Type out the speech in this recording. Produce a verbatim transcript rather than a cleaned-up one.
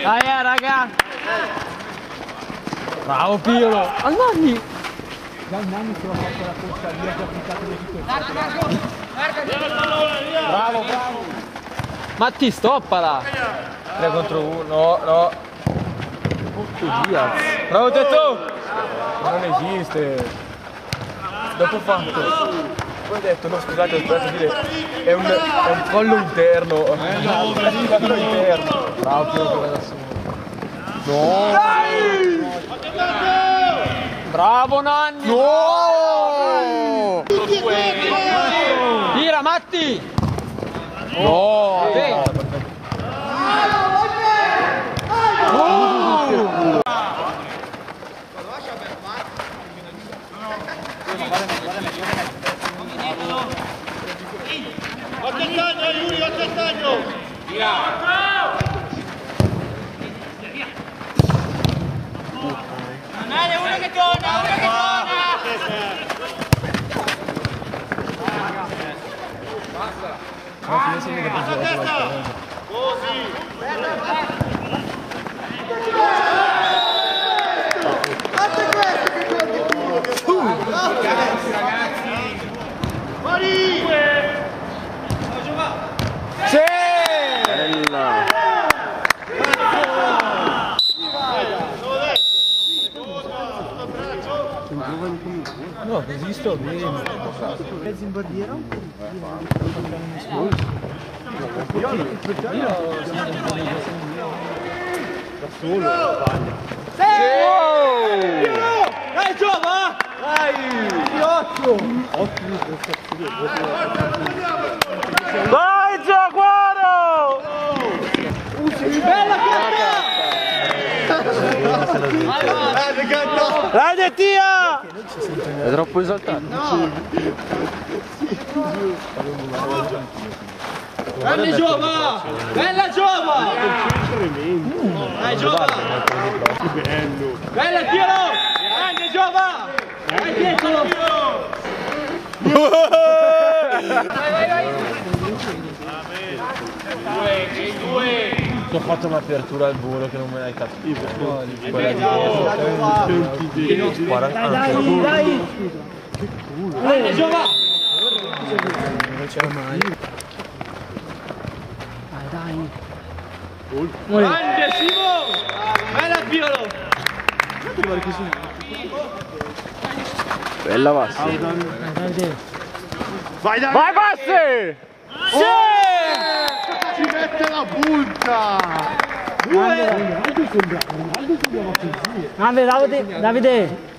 Dai, eh, raga! Bravo Piero! Almani! Giannani si va a fare la corsa via che ha applicato le due. Bravo, bravo! Matti, stoppala! tre contro uno, no, no! Diaz. Bravo Tetto! Non esiste! Dopo fatto! Poi ho detto, no scusate, ho sbagliato a dire, è un, è un collo interno! Eh, no, un collo interno! Bravo Piero che va da solo! No! Dai! Bravo Nanni! No! Tira Matti! No! Dai. Attentaggio, Yuri, attentaggio! Dai, uno che torna, uno che torna! Alla fine si vede che ha giocato la Così! Guarda questo che conti culo che fa! Ragazzi, ragazzi! Fuori! Sì! Bella! No, così sto bene. Mezzo in barriera? Da solo sbaglia. Dai Giova! Dai! Piotto! Ottimo prestazione. Vai Giaguaro! Bella carta! Dai Tia! È troppo esaltato. Grande Giova! Bella Giova! Dai Giova! Che bello! Bella Piero! Grande Giova! Dai dietro! Vai, vai, vai! Ti ho fatto un'apertura al volo che non me l'hai capito. Dai, dai, dai! Grande Giova! Non c'era mai. Dai, dai! Grande Simo! Bella Piero! Bella Vassi. Vai, dai! Vai Vassi! Sì! Ci mette la punta! Davide, Davide!